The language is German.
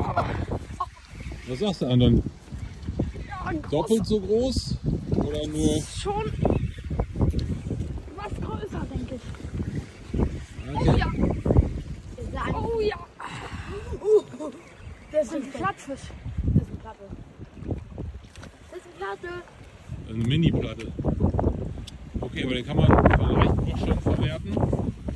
Was sagst du, Anton? Ja, Doppelt so groß oder nur? schon was größer, denke ich. Okay. Oh ja. Oh ja. Das ist ein Plattfisch. Das ist eine Platte. Das ist eine Platte. Eine Mini-Platte. Okay, aber den kann man vielleicht auch schon verwerten.